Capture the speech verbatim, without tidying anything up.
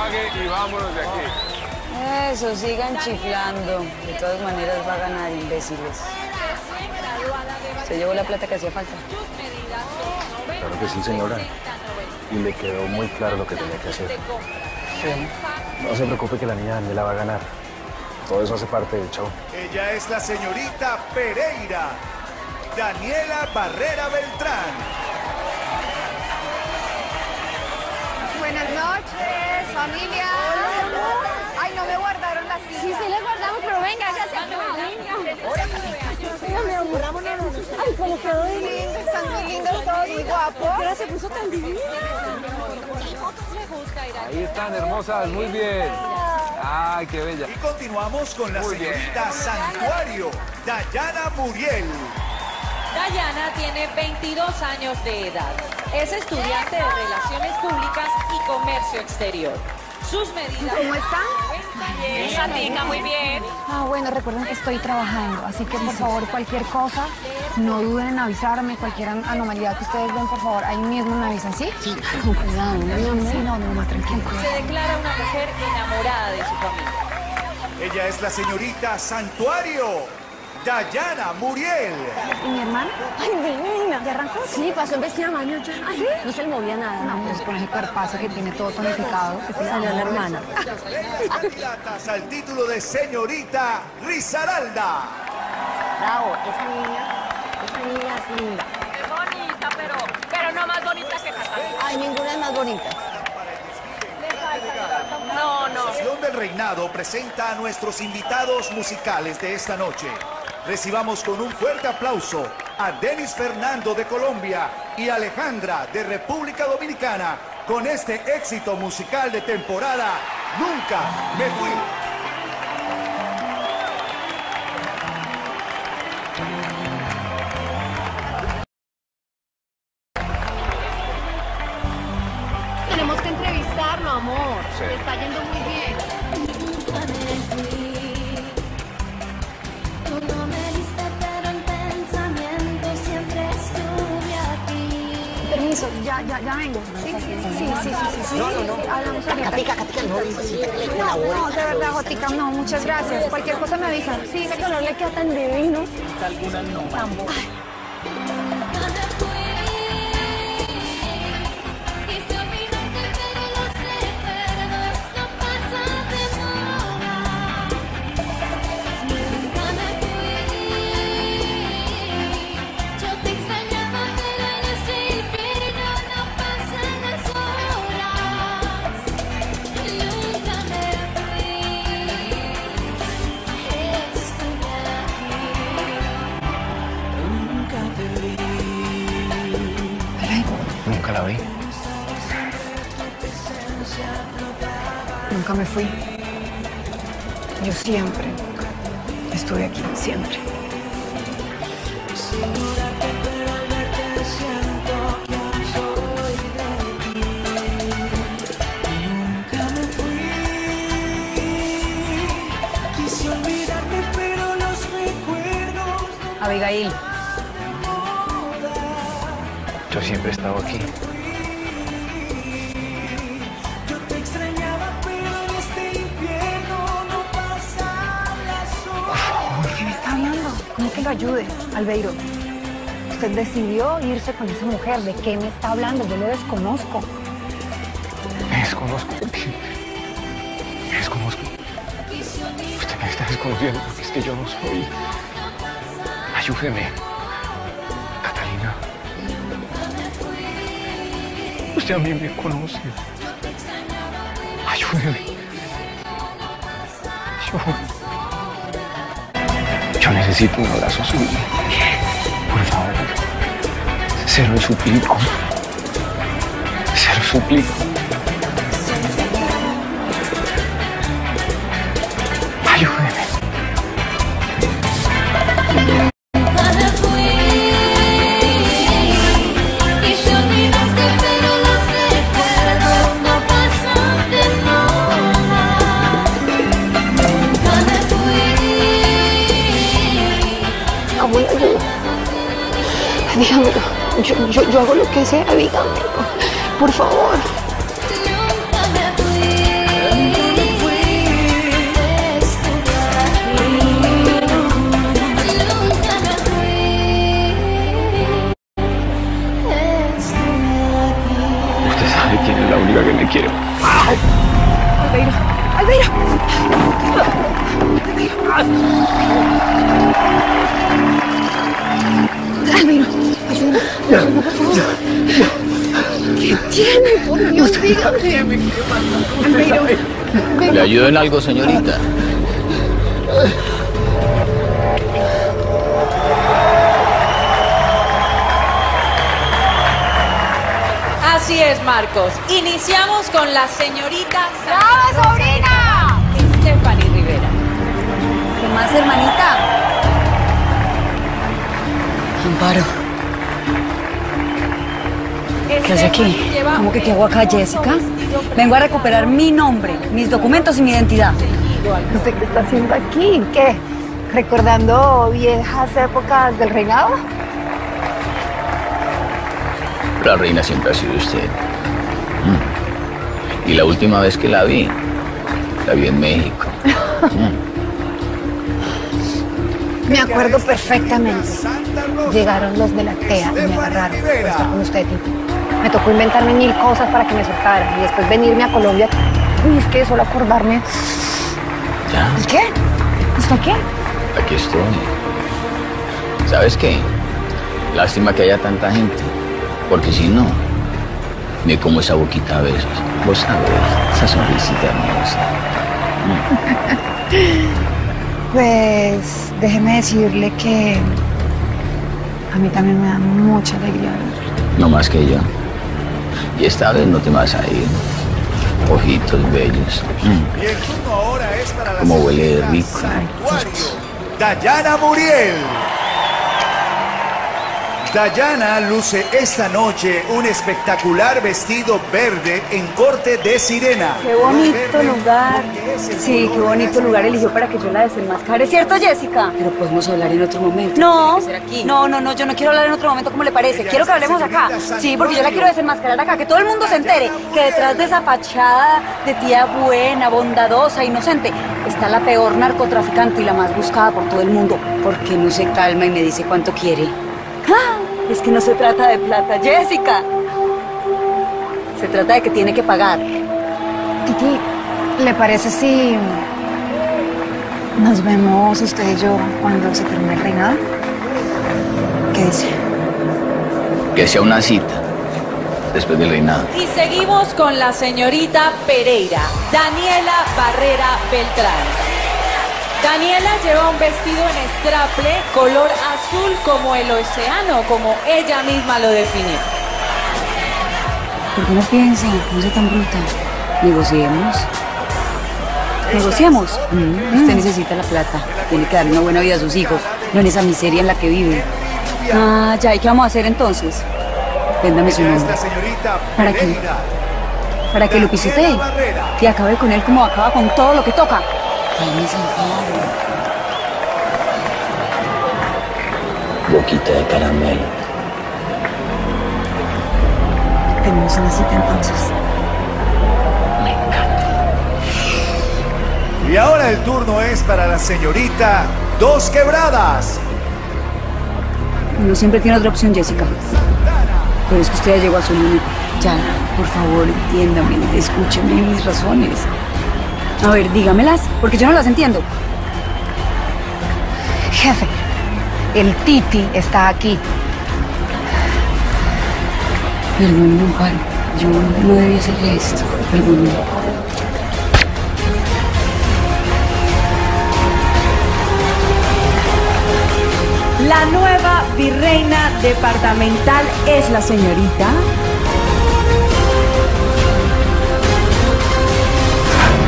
pague y vámonos de aquí. Eso, sigan chiflando. De todas maneras va a ganar, imbéciles. ¿Se llevó la plata que hacía falta? Claro que sí, señora. Y le quedó muy claro lo que tenía que hacer. Sí. No se preocupe que la niña Daniela va a ganar. Todo eso hace parte del show. Ella es la señorita Pereira, Daniela Barrera Beltrán. Buenas noches, familia. Ay, no me guardaron las sillas. Sí, sí, le guardamos, pero venga, ya se acabó. Venga, mi amor, vámonos. Ay, cómo quedó de lindo. Están muy lindos todos, muy guapos. Pero se puso tan divina. Ahí están, hermosas, muy bien. Ay, qué bella. Y continuamos con la Muy señorita bien. Santuario, Dayana Muriel. Dayana tiene veintidós años de edad. Es estudiante de Relaciones Públicas y Comercio Exterior. Sus medidas... ¿Cómo están? Bien, Santica, muy bien. Ah, bueno, recuerden que estoy trabajando, así que por favor, cualquier cosa, no duden en avisarme, cualquier an- anomalía que ustedes ven, por favor, ahí mismo me avisan, ¿sí? Sí, con cuidado, ¿no? Sí, no, no, más tranquilo. Se declara una mujer enamorada de su familia. Ella es la señorita Santuario, Dayana Muriel. ¿Y mi hermana? Ay, divina. ¿Ya arrancó? Sí, pasó en vestida de baño ya. ¿Ah, sí? No se le movía nada. No, pues con ese cuerpazo que tiene todo tonificado, que se le salió a la hermana. Candidatas al título de señorita Risaralda. Bravo, esa niña, esa niña es linda. Es bonita, pero, pero no más bonita que Catalina. Ay, ninguna es más bonita. No, no. La Asociación del Reinado presenta a nuestros invitados musicales de esta noche. Recibamos con un fuerte aplauso a Denis Fernando de Colombia y Alejandra de República Dominicana con este éxito musical de temporada, Nunca Me Fui. Tenemos que entrevistarlo, amor. Sí. Le está yendo muy bien. Nunca me fui. Tú no me viste, pero en pensamiento siempre estuve aquí. Permiso, ya, ya, ya vengo. Sí, sí, sí, sí, sí, sí, sí. No, no, no. Hablamos ahorita. Catica, Catica, no necesita que le colabore. No, de verdad, Jotica, no, muchas gracias. Cualquier cosa me avisan. Sí, ese color le queda tan divino. Alguna no. Tambo. Nunca me fui. Quise olvidarte, pero los recuerdos no pasan de moda. Nunca me fui. Yo te extrañaba, pero en este infierno no pasan las horas. Nunca me fui. Estuve aquí. Nunca te vi. Nunca la vi. Nunca me fui. Yo siempre estuve aquí, siempre. Abigail, Yo siempre he estado aquí. ¿por qué me está hablando? ¿Cómo que lo ayude, Albeiro? Usted decidió irse con esa mujer. ¿De qué me está hablando? Yo lo desconozco. Me desconozco porque... Me desconozco. Usted me está desconociendo porque es que yo no soy... Ayúdeme. Catalina. Usted a mí me conoce. Ayúdeme. Yo... Yo necesito un abrazo suyo. Por favor. Se lo suplico. Se lo suplico. Ayúdeme. Nunca me fui. Quise olvidarte, pero los recuerdos no pasan de moda. Nunca me fui. Abuela, yo... Dígamelo. Yo, yo, yo hago lo que sea, dígamelo. Por favor. Nunca me fui. quiero. Albeiro, Albeiro. Albeiro, ayúdame, ayúdame, por favor. ¿Qué tiene? Por Dios, dígame. Albeiro, ven. ¿Le ayudo en algo, señorita? Así es, Marcos. Iniciamos con la señorita ¡Bravo, sobrina! Stephanie Rivera. ¿Qué más, hermanita? Amparo. ¿Qué hace aquí? ¿Cómo que qué hago acá, Jessica? Vengo a recuperar mi nombre, mis documentos y mi identidad. ¿Usted qué está haciendo aquí? ¿Qué? ¿Recordando viejas épocas del reinado? La reina siempre ha sido usted. Mm. Y la última vez que la vi, la vi en México. Mm. Me acuerdo perfectamente. Llegaron los de la T E A y me agarraron. Está con usted, Tito. Me tocó inventarme mil cosas para que me soltaran y después venirme a Colombia. Uy, es que solo acordarme. ¿Ya? ¿Y qué? ¿Usted qué? Aquí estoy. ¿Sabes qué? Lástima que haya tanta gente. Porque si no, me como esa boquita a besos. Vos sabés, esa sonrisita hermosa. Mm. Pues déjeme decirle que a mí también me da mucha alegría verlo. No más que yo. Y esta vez no te vas a ir. Ojitos bellos. Mm. Y el turno ahora es para la Como huele señorita rico. Santuario, Dayana Muriel. Dayana luce esta noche un espectacular vestido verde en corte de sirena. Qué bonito Verde, lugar. porque es el Sí, color qué bonito lugar eligió para que yo la desenmascare. ¿Cierto, Jessica? Pero podemos hablar en otro momento. No, tiene que ser aquí. no, no, no, yo no quiero hablar en otro momento como le parece. Ella Quiero es que hablemos la acá. señorita Sí, porque yo la Santuario. quiero desenmascarar acá. Que todo el mundo se entere que detrás de esa fachada de tía buena, bondadosa, inocente, está la peor narcotraficante y la más buscada por todo el mundo. Porque no se calma y me dice cuánto quiere. ¡Ah! Es que no se trata de plata, Jessica. Se trata de que tiene que pagar. Titi, ¿le parece si nos vemos usted y yo cuando se termine el reinado? ¿Qué dice? Que sea una cita después del reinado. Y seguimos con la señorita Pereira, Daniela Barrera Beltrán. Daniela lleva un vestido en straple, color azul como el océano, como ella misma lo definió. ¿Por qué no piensa? No sea tan bruta. Negociemos. Negociemos. Mm, usted necesita la plata. Tiene que darle una buena vida a sus hijos, no en esa miseria en la que vive. Ah, ya, ¿y qué vamos a hacer entonces? Véndame su Ella es nombre. la señorita ¿Para qué? Pereira. Para que lo pisotee y acabe con él como acaba con todo lo que toca. Cálmese, Amparo. Boquita de caramelo. Tenemos una cita entonces. Me encanta. Y ahora el turno es para la señorita Dos Quebradas. Uno siempre tiene otra opción, Jessica. Pero es que usted ya llegó a su límite. Ya, por favor, entiéndame, escúcheme mis razones. A ver, dígamelas, porque yo no las entiendo. Jefe, el Titi está aquí. Perdón, Amparo. Yo no debía hacerle esto. Perdón. La nueva virreina departamental es la señorita